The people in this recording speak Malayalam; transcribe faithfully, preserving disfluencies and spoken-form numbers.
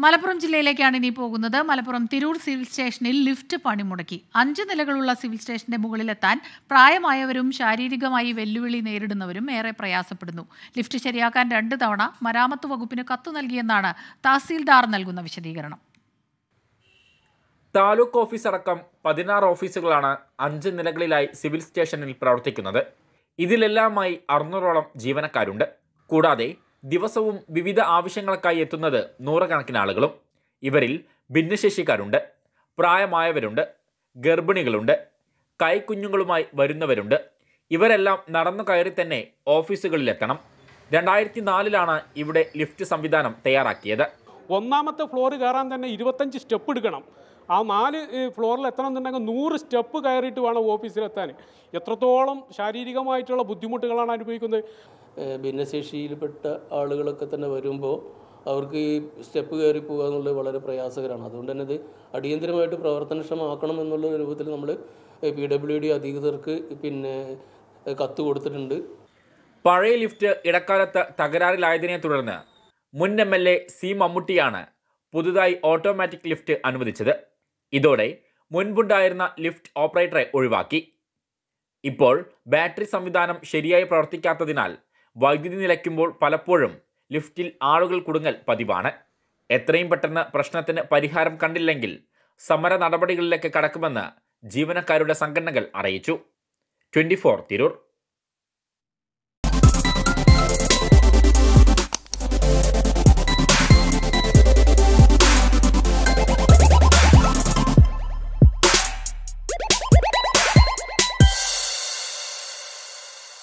മലപ്പുറം ജില്ലയിലേക്കാണ് ഇനി പോകുന്നത്. മലപ്പുറം തിരൂർ സിവിൽ സ്റ്റേഷനിൽ ലിഫ്റ്റ് പണിമുടക്കി. അഞ്ച് നിലകളുള്ള സിവിൽ സ്റ്റേഷന്റെ മുകളിലെത്താൻ പ്രായമായവരും ശാരീരികമായി വെല്ലുവിളി നേരിടുന്നവരും ഏറെ പ്രയാസപ്പെടുന്നു. ലിഫ്റ്റ് ശരിയാക്കാൻ രണ്ട് തവണ മരാമത്ത് വകുപ്പിന് കത്ത് നൽകിയെന്നാണ് തഹസീൽദാർ നൽകുന്ന വിശദീകരണം. താലൂക്ക് ഓഫീസ് അടക്കം പതിനാറ് ഓഫീസുകളാണ് അഞ്ച് നിലകളിലായി സിവിൽ സ്റ്റേഷനിൽ പ്രവർത്തിക്കുന്നത്. ഇതിലെല്ലാമായി അറുന്നൂറോളം ജീവനക്കാരുണ്ട്. കൂടാതെ ദിവസവും വിവിധ ആവശ്യങ്ങൾക്കായി എത്തുന്നത് നൂറുകണക്കിന് ആളുകളും. ഇവരിൽ ഭിന്നശേഷിക്കാരുണ്ട്, പ്രായമായവരുണ്ട്, ഗർഭിണികളുണ്ട്, കൈക്കുഞ്ഞുങ്ങളുമായി വരുന്നവരുണ്ട്. ഇവരെല്ലാം നടന്നു കയറി തന്നെ ഓഫീസുകളിലെത്തണം. രണ്ടായിരത്തി നാലിലാണ് ഇവിടെ ലിഫ്റ്റ് സംവിധാനം തയ്യാറാക്കിയത്. ഒന്നാമത്തെ ഫ്ലോർ കയറാൻ തന്നെ ഇരുപത്തഞ്ച് സ്റ്റെപ്പ് എടുക്കണം. ആ നാല് ഫ്ലോറിൽ എത്തണം എന്നുണ്ടെങ്കിൽ നൂറ് സ്റ്റെപ്പ് കയറിയിട്ട് വേണം ഓഫീസിലെത്താൻ. എത്രത്തോളം ശാരീരികമായിട്ടുള്ള ബുദ്ധിമുട്ടുകളാണ് അനുഭവിക്കുന്നത്. ഭിന്നശേഷിയിൽപ്പെട്ട ആളുകളൊക്കെ തന്നെ വരുമ്പോൾ അവർക്ക് ഈ സ്റ്റെപ്പ് കയറി പോകുക എന്നുള്ളത് വളരെ പ്രയാസകരമാണ്. അതുകൊണ്ട് തന്നെ ഇത് അടിയന്തരമായിട്ട് പ്രവർത്തനക്ഷമമാക്കണം എന്നുള്ള രൂപത്തിൽ നമ്മൾ പി ഡബ്ല്യു ഡി അധികൃതർക്ക് പിന്നെ കത്ത് കൊടുത്തിട്ടുണ്ട്. പഴയ ലിഫ്റ്റ് ഇടക്കാലത്ത് തകരാറിലായതിനെ തുടർന്ന് മുൻ എം എൽ എ സി മമ്മൂട്ടിയാണ് പുതുതായി ഓട്ടോമാറ്റിക് ലിഫ്റ്റ് അനുവദിച്ചത്. ഇതോടെ മുൻപുണ്ടായിരുന്ന ലിഫ്റ്റ് ഓപ്പറേറ്ററെ ഒഴിവാക്കി. ഇപ്പോൾ ബാറ്ററി സംവിധാനം ശരിയായി പ്രവർത്തിക്കാത്തതിനാൽ വൈദ്യുതി നിലയ്ക്കുമ്പോൾ പലപ്പോഴും ലിഫ്റ്റിൽ ആളുകൾ കുടുങ്ങൽ പതിവാണ്. എത്രയും പെട്ടെന്ന് പ്രശ്നത്തിന് പരിഹാരം കണ്ടില്ലെങ്കിൽ സമര നടപടികളിലേക്ക് കടക്കുമെന്ന് ജീവനക്കാരുടെ സംഘടനകൾ അറിയിച്ചു. Twenty four Tirur.